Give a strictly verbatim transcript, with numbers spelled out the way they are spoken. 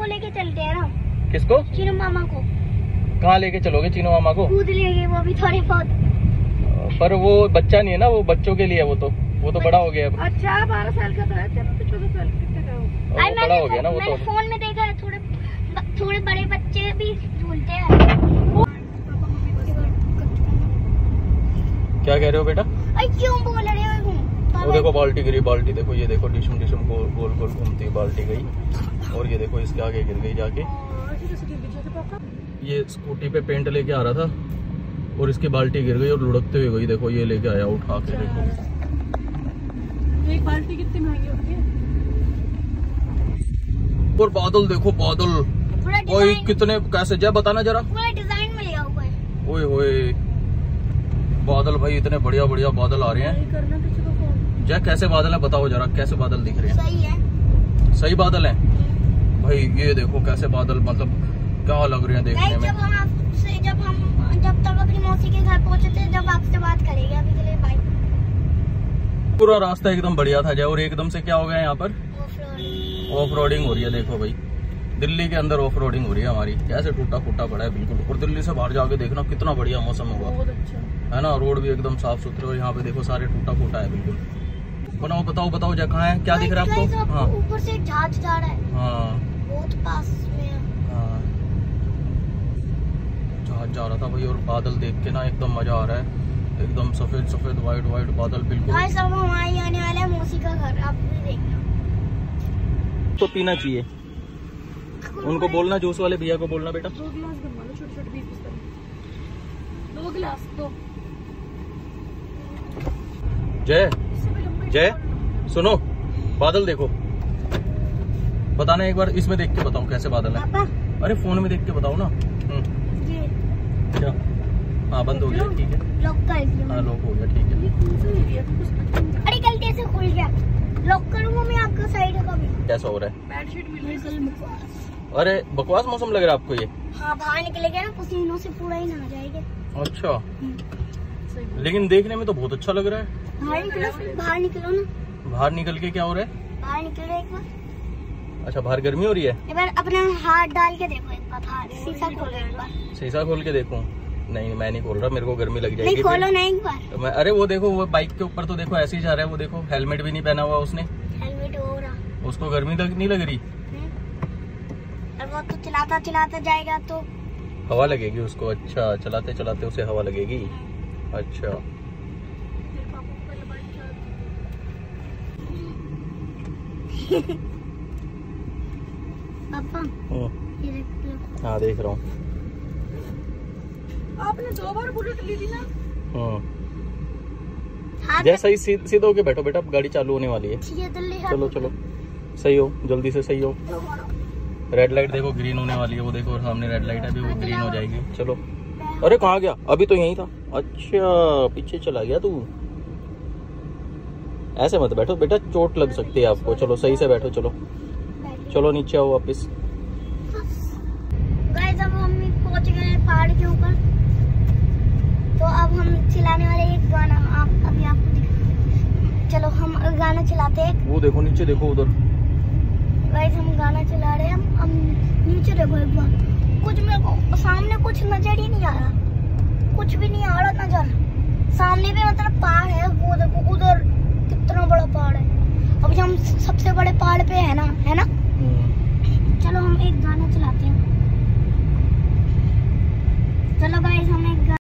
को लेके चलते हैं ना। किसको? चीनू मामा को। कहाँ लेके चलोगे चीनू मामा को? कूद लेंगे वो भी थोड़े बहुत। पर वो बच्चा नहीं है ना, वो बच्चों के लिए, वो तो वो तो बड़ा हो गया अब। अच्छा बारह साल का तो है, तो चौदह साल का वो बड़ा हो गया ना वो तो। फोन में देखा है, थोड़े थोड़े बड़े बच्चे भी झूलते हैं। क्या कह रहे हो बेटा? अरे क्यों बोल रहे हो? वो देखो बाल्टी गिरी, बाल्टी देखो, ये देखो डिशम डिशम गोल गोल गोल घूमती बाल्टी गई, और ये देखो इसके आगे गिर गई जाके। ये स्कूटी पे पेंट लेके आ रहा था और इसकी बाल्टी गिर गई और लुढ़कते हुए गई, देखो ये लेके आया उठा के। देखो एक बाल्टी कितनी महंगी होती है। और बादल देखो, बादल ओए कितने, कैसे जय बताना जरा। पूरा डिजाइन में लिया हुआ है। ओए होए बादल भाई, इतने बढ़िया बढ़िया बादल आ रहे हैं। जय कैसे बादल है बताओ जरा, कैसे बादल दिख रहे हैं? सही है, सही बादल हैं भाई। ये देखो कैसे बादल, मतलब क्या लग रहे हैं देखने में। जब हम आपसे जब हम जब तक अपनी मौसी के घर पहुंचे थे, जब आपसे बात करेंगे, अभी के लिए बाय। पूरा रास्ता एकदम बढ़िया था जय, और एकदम से क्या हो गया यहाँ पर? ऑफ रोडिंग हो रही है। देखो भाई दिल्ली के अंदर ऑफ रोडिंग हो रही है हमारी, कैसे टूटा फूटा पड़ा है बिल्कुल। और दिल्ली से बाहर जाके देखना कितना बढ़िया मौसम होगा, है ना। रोड भी एकदम साफ सुथरे, और यहाँ पे देखो सारे टूटा फूटा है बिल्कुल। बनाओ बताओ बताओ जय, कहाँ है, क्या दिख रहा है आपको? हाँ ऊपर से जहाज जा रहा है। हाँ बहुत पास में है। हाँ जहाज जा रहा था भाई, और बादल देख के ना एकदम मजा आ रहा है, एकदम सफेद सफेद व्हाइट व्हाइट बादल बिल्कुल। भाई सब हमारे आने वाला है मौसी का घर, आप भी देखना। तो पीना चाहिए, उनको बोलना, जूस वाले भैया को बोलना बेटा। दो गिलास बनवा लो, छोटे छोटे बीस बीस दो गिलास दो। जय जय सुनो, बादल देखो, बताना एक बार, इसमें देख के बताओ कैसे बादल है। अरे फोन में देख के बताओ ना। ये क्या? हाँ बंद हो गया, ठीक है। लॉक कर दिया। हाँ लॉक हो गया, ठीक है। अरे गलती से खुल गया, लॉक करूंगा मैं आपका साइड का भी। कैसा हो रहा है? बेडशीट मिल रही है। अरे बकवास मौसम लग रहा है आपको ये? हाँ बाहर निकलेगा ना, पसीनों से पूरा ही नहा जाएगा। अच्छा, लेकिन देखने में तो बहुत अच्छा लग रहा है। बाहर निकलो, बाहर निकलो ना। बाहर निकल के क्या हो रहा है? बाहर निकलो एक बार। अच्छा बाहर गर्मी हो रही है? एक बार अपना हाथ डाल के देखो, एक बार बाहर शीशा खोलो एक बार। शीशा खोल के देखूं? नहीं मैं नहीं खोल रहा, मेरे को गर्मी लग जाएगी। नहीं खोलो ना एक बार। मैं, अरे वो देखो, वो बाइक के ऊपर तो देखो ऐसे ही जा रहा है, वो देखो हेलमेट भी नहीं पहना हुआ उसने। हेलमेट हो रहा, उसको गर्मी लग, नहीं लग रही? और वो तो चलाता चलाता जाएगा तो हवा लगेगी उसको। अच्छा चलाते चलाते उसे हवा लगेगी। अच्छा पापा ये देख लो। हाँ देख रहा हूँ। आपने दो बार बुलेट ली थी ना। जैसा ही सीध सीधे होके बैठो बेटा, गाड़ी चालू होने वाली है। चलो चलो सही हो, जल्दी से सही हो। रेड लाइट देखो ग्रीन होने वाली है, वो देखो सामने रेड लाइट है, अभी वो ग्रीन हो जाएगी। चलो। अरे कहाँ गया? अभी तो यहीं था। अच्छा पीछे चला गया तू। ऐसे मत बैठो बेटा, चोट लग सकती है आपको। चलो सही से बैठो। चलो चलो नीचे आओ वापिस। गाइस अब हम पहुंच गए पहाड़ के ऊपर, तो अब हम चलाने वाले एक गाना, आप अभी आपको दिखा। चलो हम गाना चलाते हैं। वो देखो नीचे देखो उधर। गाइस हम गाना चला रहे हैं, हम, हम नीचे देखो एक बार। कुछ मेरे को सामने कुछ नजर ही नहीं आ रहा, कुछ भी नहीं आ रहा नजर। सामने भी मतलब पहाड़ है, वो देखो उधर कितना बड़ा पहाड़ है। अभी हम सबसे बड़े पहाड़ पे है ना, है ना। चलो हम एक